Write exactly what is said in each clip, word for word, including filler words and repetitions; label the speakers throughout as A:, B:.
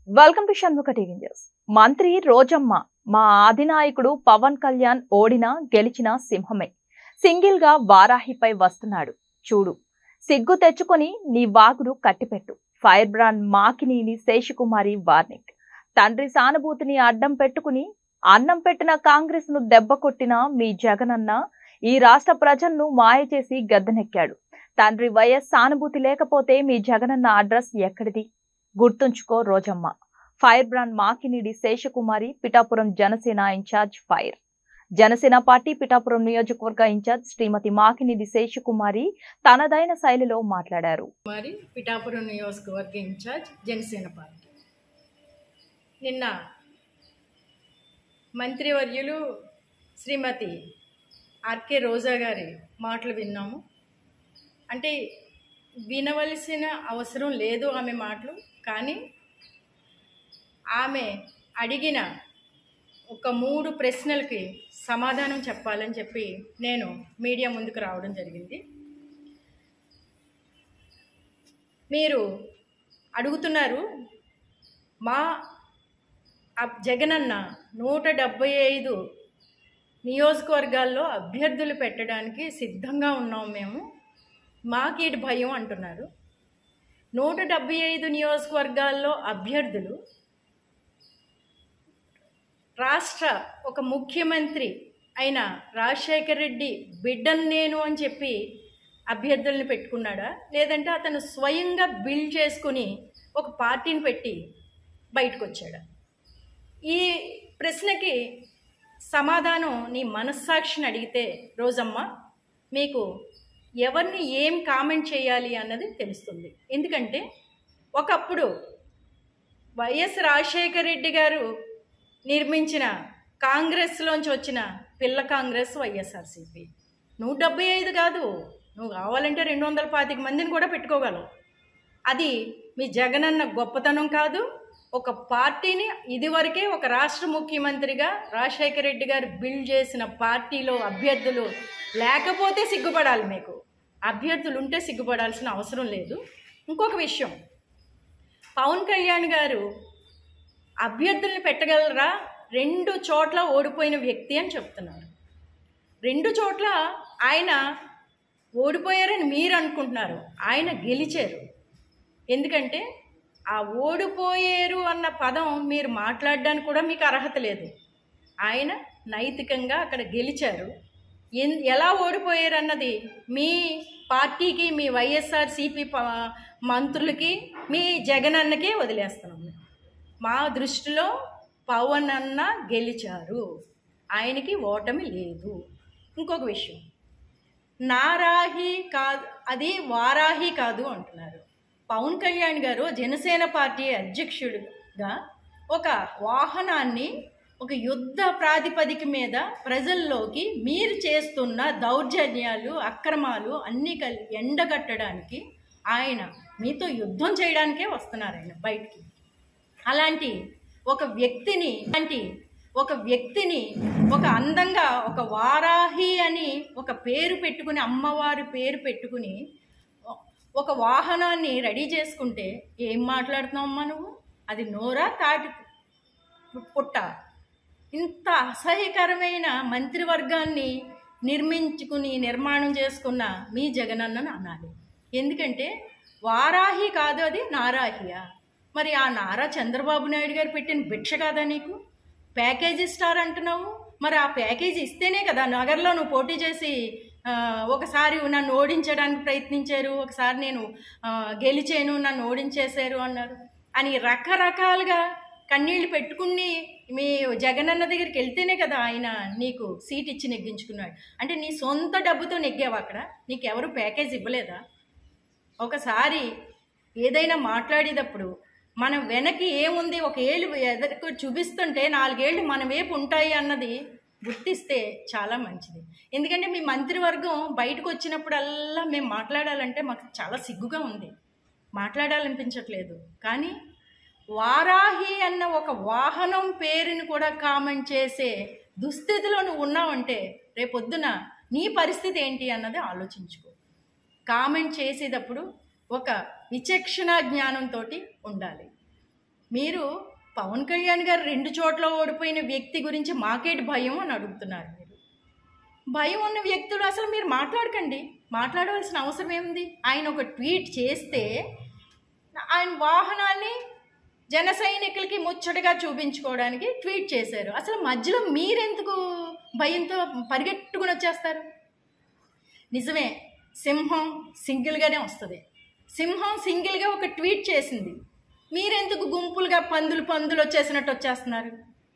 A: Welcome to Shanmukha TV news. మంత్రి రోజమ్మ మా అధినాయకుడు పవన్ కళ్యాణ్ ఓడినా గెలిచిన సింహమే. సింగిల్ గా వారాహిపై వస్తున్నాడు చూడు. సిగ్గు తెచ్చుకొని నీ వాగుడు కట్టిపెట్టు. Fire brand Makineni Seshakumari warning. తండ్రి సానుభూతిని అడ్డం పెట్టుకుని అన్నం పెట్టిన కాంగ్రెస్ ను దెబ్బ కొట్టిన మీ జగనన్న ఈ రాష్ట్ర ప్రజలను మాయ చేసి గద్దెనెక్కాడు. తండ్రి వైఎస్ సానుభూతి లేకపోతే మీ జగనన్న అడ్రస్ ఎక్కడిది? గుర్తుంచుకో Rojamma. Fire brand Makineedi Seshakumari Pithapuram Janasena incharge fire. Janasena party Pithapuram నియోజకవర్గ ఇన్ఛార్జ్ శ్రీమతి మాకినీడి శేషకుమారి తనదైన శైలిలో మాట్లాడారు.
B: మరి పిఠాపురం నియోజకవర్గ ఇన్ఛార్జ్ జనసేన పార్టీ. నిన్న మంత్రివర్యులు శ్రీమతి ఆర్కే రోజా గారి మాటలు విన్నాము. అంటే వినవలసిన అవసరం లేదు ఆమె మాటలు, కానీ ఆమె అడిగిన ఒక మూడు ప్రశ్నలకి సమాధానం చెప్పాలని చెప్పి నేను మీడియా ముందుకు రావడం జరిగింది. మీరు అడుగుతున్నారు, మా జగనన్న నూట డెబ్భై ఐదు నియోజకవర్గాల్లో అభ్యర్థులు పెట్టడానికి సిద్ధంగా ఉన్నాం మేము, మాకేటి భయం అంటున్నారు. నూట డెబ్భై ఐదు నియోజకవర్గాల్లో అభ్యర్థులు రాష్ట్ర ఒక ముఖ్యమంత్రి అయిన రాజశేఖర రెడ్డి బిడ్డను నేను అని చెప్పి అభ్యర్థులను పెట్టుకున్నాడా, లేదంటే అతను స్వయంగా బిల్డ్ చేసుకుని ఒక పార్టీని పెట్టి బయటకు వచ్చాడా? ఈ ప్రశ్నకి సమాధానం నీ మనస్సాక్షిని అడిగితే రోజమ్మ మీకు ఎవరిని ఏం కామెంట్ చేయాలి అన్నది తెలుస్తుంది. ఎందుకంటే ఒకప్పుడు వైఎస్ రాజశేఖర రెడ్డి గారు నిర్మించిన కాంగ్రెస్లోంచి వచ్చిన పిల్ల కాంగ్రెస్ వైఎస్ఆర్సీపీ. నూట డెబ్బై ఐదు కాదు, నువ్వు కావాలంటే రెండు వందల పాతిక మందిని కూడా పెట్టుకోగలవు. అది మీ జగనన్న గొప్పతనం కాదు. ఒక పార్టీని ఇదివరకే ఒక రాష్ట్ర ముఖ్యమంత్రిగా రాజశేఖర రెడ్డి గారు బిల్డ్ చేసిన పార్టీలో అభ్యర్థులు లేకపోతే సిగ్గుపడాలి. మీకు అభ్యర్థులు ఉంటే సిగ్గుపడాల్సిన అవసరం లేదు. ఇంకొక విషయం, పవన్ కళ్యాణ్ గారు అభ్యర్థుల్ని పెట్టగలరా? రెండు చోట్ల ఓడిపోయిన వ్యక్తి అని చెప్తున్నారు. రెండు చోట్ల ఆయన ఓడిపోయారని మీరు అనుకుంటున్నారు, ఆయన గెలిచారు. ఎందుకంటే ఆ ఓడిపోయారు అన్న పదం మీరు మాట్లాడడానికి కూడా మీకు అర్హత లేదు. ఆయన నైతికంగా అక్కడ గెలిచారు. ఎన్ ఎలా ఓడిపోయారు అన్నది మీ పార్టీకి, మీ వైఎస్ఆర్సీపీ మంత్రులకి, మీ జగనన్నకే వదిలేస్తున్నాం. మా దృష్టిలో పవన్ అన్న గెలిచారు, ఆయనకి ఓటమి లేదు. ఇంకొక విషయం, నారాహి కాదు, అది వారాహి కాదు అంటున్నారు. పవన్ కళ్యాణ్ గారు జనసేన పార్టీ అధ్యక్షుడిగా ఒక వాహనాన్ని ఒక యుద్ధ ప్రాతిపదిక మీద ప్రజల్లోకి మీరు చేస్తున్న దౌర్జన్యాలు, అక్రమాలు అన్నీ కలి ఎండగట్టడానికి ఆయన మీతో యుద్ధం చేయడానికే వస్తున్నారు ఆయన బయటికి. అలాంటి ఒక వ్యక్తిని అలాంటి ఒక వ్యక్తిని ఒక అందంగా ఒక వారాహి అని ఒక పేరు పెట్టుకుని, అమ్మవారి పేరు పెట్టుకుని ఒక వాహనాన్ని రెడీ చేసుకుంటే ఏం మాట్లాడుతున్నావమ్మా నువ్వు? అది నోరా తాటి పుట్ట? ఇంత అసహ్యకరమైన మంత్రివర్గాన్ని నిర్మించుకుని నిర్మాణం చేసుకున్న మీ జగనన్నను అనాలి. ఎందుకంటే వారాహి కాదు, అది నారాహియా? మరి ఆ నారా చంద్రబాబు నాయుడు గారు పెట్టిన భిక్ష కాదా నీకు? ప్యాకేజీ స్టార్ అంటున్నావు. మరి ఆ ప్యాకేజీ ఇస్తేనే కదా నగర్లో నువ్వు పోటీ చేసి ఒకసారి నన్ను ఓడించడానికి ప్రయత్నించారు, ఒకసారి నేను గెలిచాను, నన్ను ఓడించేశారు అన్నారు అని రకరకాలుగా కన్నీళ్ళు పెట్టుకుని మీ జగనన్న దగ్గరికి వెళ్తేనే కదా ఆయన నీకు సీట్ ఇచ్చి నెగ్గించుకున్నాడు. అంటే నీ సొంత డబ్బుతో నెగ్గావు అక్కడ, నీకు ఎవరు ప్యాకేజ్ ఇవ్వలేదా? ఒకసారి ఏదైనా మాట్లాడేటప్పుడు మనం వెనక్కి ఏముంది, ఒక ఏళ్ళు ఎదకు చూపిస్తుంటే నాలుగేళ్ళు మన వైపు ఉంటాయి అన్నది గుర్తిస్తే చాలా మంచిది. ఎందుకంటే మీ మంత్రివర్గం బయటకు వచ్చినప్పుడల్లా మేము మాట్లాడాలంటే మాకు చాలా సిగ్గుగా ఉంది, మాట్లాడాలనిపించట్లేదు. కానీ వారాహి అన్న ఒక వాహనం పేరుని కూడా కామెంట్ చేసే దుస్థితిలో నువ్వు ఉన్నావంటే రేపొద్దున నీ పరిస్థితి ఏంటి అన్నది ఆలోచించుకో. కామెంట్ చేసేటప్పుడు ఒక విచక్షణ జ్ఞానంతో ఉండాలి. మీరు పవన్ కళ్యాణ్ గారు రెండు చోట్ల ఓడిపోయిన వ్యక్తి గురించి మాకేటి భయం అని అడుగుతున్నారు. మీరు భయం ఉన్న వ్యక్తులు అసలు మీరు మాట్లాడకండి, మాట్లాడవలసిన అవసరం ఏముంది? ఆయన ఒక ట్వీట్ చేస్తే ఆయన వాహనాన్ని జన సైనికులకి ముచ్చటగా చూపించుకోవడానికి ట్వీట్ చేశారు. అసలు మధ్యలో మీరెందుకు భయంతో పరిగెట్టుకుని వచ్చేస్తారు? నిజమే, సింహం సింగిల్గానే వస్తుంది. సింహం సింగిల్గా ఒక ట్వీట్ చేసింది, మీరెందుకు గుంపులుగా పందులు పందులు వచ్చేసినట్టు వచ్చేస్తున్నారు?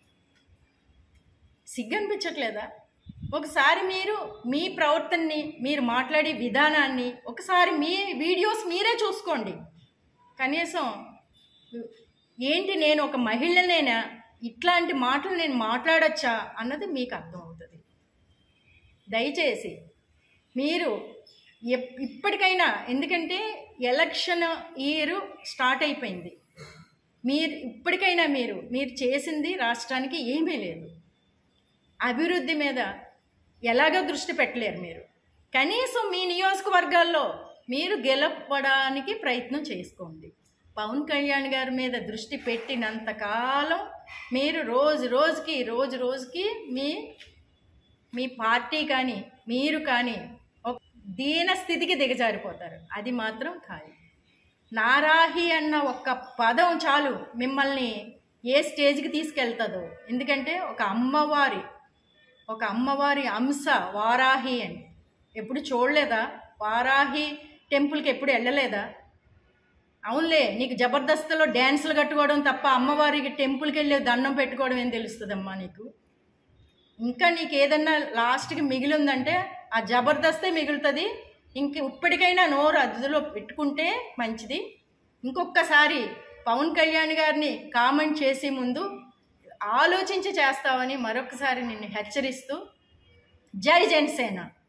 B: సిగ్గు అనిపించట్లేదా? ఒకసారి మీరు మీ ప్రవర్తనని, మీరు మాట్లాడే విధానాన్ని ఒకసారి మీ వీడియోస్ మీరే చూసుకోండి. కనీసం ఏంటి, నేను ఒక మహిళనేనా, ఇట్లాంటి మాటలు నేను మాట్లాడచ్చా అన్నది మీకు అర్థమవుతుంది. దయచేసి మీరు ఇప్పటికైనా, ఎందుకంటే ఎలక్షన్ ఇయర్ స్టార్ట్ అయిపోయింది, మీరు ఇప్పటికైనా మీరు మీరు చేసింది రాష్ట్రానికి ఏమీ లేదు. అభివృద్ధి మీద ఎలాగో దృష్టి పెట్టలేరు. మీరు కనీసం మీ నియోజకవర్గాల్లో మీరు గెలవడానికి ప్రయత్నం చేసుకోండి. పవన్ కళ్యాణ్ గారి మీద దృష్టి పెట్టినంతకాలం మీరు రోజు రోజుకి రోజు రోజుకి మీ మీ పార్టీ కానీ మీరు కానీ ఒక దీన స్థితికి దిగజారిపోతారు. అది మాత్రం ఖాయం. నారాహి అన్న ఒక్క పదం చాలు మిమ్మల్ని ఏ స్టేజ్కి తీసుకెళ్తుందో. ఎందుకంటే ఒక అమ్మవారి ఒక అమ్మవారి అంశ వారాహి అని ఎప్పుడు చూడలేదా? వారాహి టెంపుల్కి ఎప్పుడు వెళ్ళలేదా? అవునులే, నీకు జబర్దస్త్లో డ్యాన్సులు కట్టుకోవడం తప్ప అమ్మవారికి టెంపుల్కి వెళ్ళి దండం పెట్టుకోవడం ఏం తెలుస్తుందమ్మా నీకు? ఇంకా నీకు ఏదన్నా లాస్ట్కి మిగిలి ఉందంటే ఆ జబర్దస్తే మిగులుతుంది. ఇంక ఇప్పటికైనా నోరు అదుపులో పెట్టుకుంటే మంచిది. ఇంకొకసారి పవన్ కళ్యాణ్ గారిని కామెంట్ చేసే ముందు ఆలోచించి చేస్తావని మరొకసారి నిన్ను హెచ్చరిస్తూ, జై జనసేన.